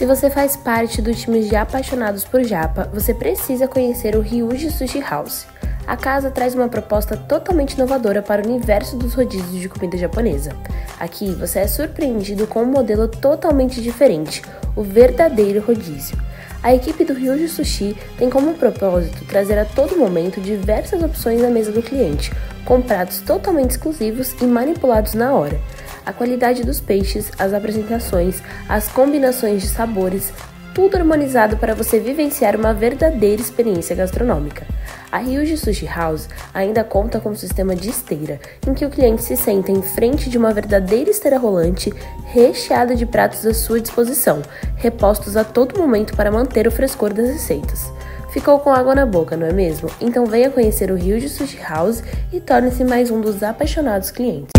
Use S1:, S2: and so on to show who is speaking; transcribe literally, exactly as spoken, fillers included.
S1: você faz parte do time de apaixonados por japa, você precisa conhecer o Ryuji Sushi House. A casa traz uma proposta totalmente inovadora para o universo dos rodízios de comida japonesa. Aqui você é surpreendido com um modelo totalmente diferente, o verdadeiro rodízio. A equipe do Ryuji Sushi tem como propósito trazer a todo momento diversas opções à mesa do cliente, com pratos totalmente exclusivos e manipulados na hora. A qualidade dos peixes, as apresentações, as combinações de sabores, tudo harmonizado para você vivenciar uma verdadeira experiência gastronômica. A Ryuji Sushi House ainda conta com um sistema de esteira, em que o cliente se senta em frente de uma verdadeira esteira rolante, recheada de pratos à sua disposição, repostos a todo momento para manter o frescor das receitas. Ficou com água na boca, não é mesmo? Então venha conhecer o Ryuji Sushi House e torne-se mais um dos apaixonados clientes.